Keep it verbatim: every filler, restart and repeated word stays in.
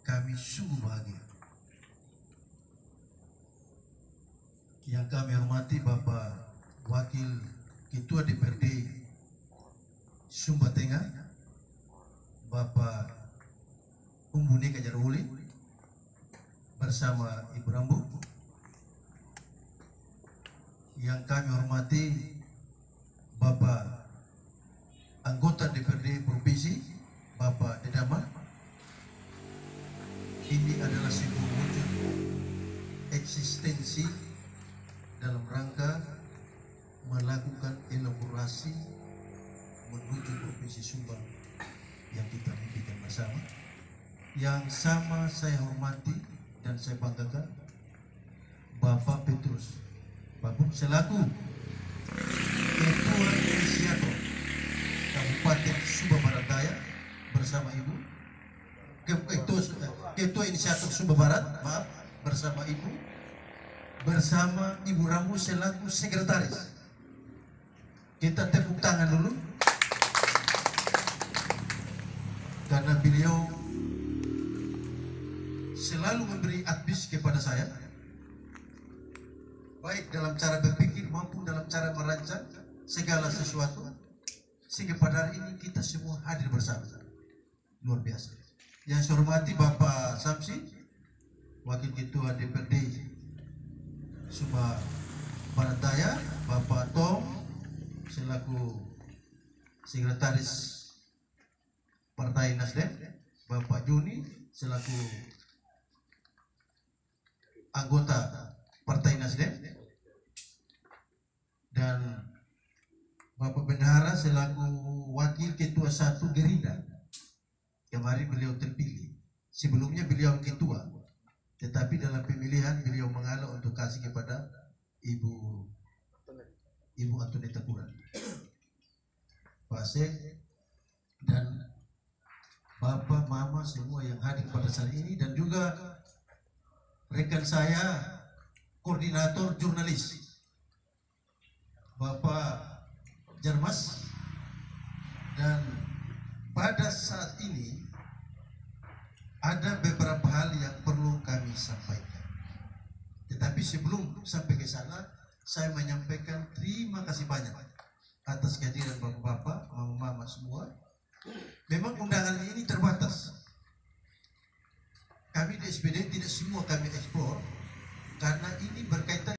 kami sungguh bahagia. Yang kami hormati Bapak Wakil Ketua D P R D Sumba Tengah, Bapak Umbuni Kajaruli bersama Ibu Rambu. Yang kami hormati Bapak anggota D P R D Provinsi, Bapak Dedama. Ini adalah sebuah wujud eksistensi dalam rangka melakukan elaborasi menuju Provinsi Sumba yang kita mimpikan bersama. Yang sama saya hormati dan saya banggakan Bapak Petrus Babuk selaku Ketua Inisiator Kabupaten Sumba Barat Daya bersama Ibu Ketua, Ketua Inisiator Sumba Barat, maaf, bersama Ibu, bersama Ibu Rambu selaku Sekretaris. Kita tepuk tangan dulu karena beliau selalu memberi advice kepada saya, baik dalam cara berpikir maupun dalam cara merancang segala sesuatu, sehingga pada hari ini kita semua hadir bersama. Luar biasa. Yang saya hormati Bapak Samsi, Wakil Ketua D P R D Sumba Barat Daya, Bapak Tom selaku Sekretaris Partai Nasdem, Bapak Juni selaku anggota Partai Nasdem, dan Bapak Bendahara selaku Wakil Ketua satu Gerindra. Kemarin beliau terpilih. Sebelumnya beliau ketua, tetapi dalam pemilihan beliau mengalah untuk kasih kepada Ibu Ibu Antoneta Kuran, Pak Sek, dan Bapak Mama semua yang hadir pada saat ini, dan juga rekan saya koordinator jurnalis Bapak Jarmas. Dan pada saat ini ada beberapa hal yang perlu kami sampaikan, tetapi sebelum sampai ke sana saya menyampaikan terima kasih banyak atas kehadiran bapak-bapak, mama-mama semua. Memang undangan ini terbatas, kami di S P D tidak semua kami eksplor karena ini berkaitan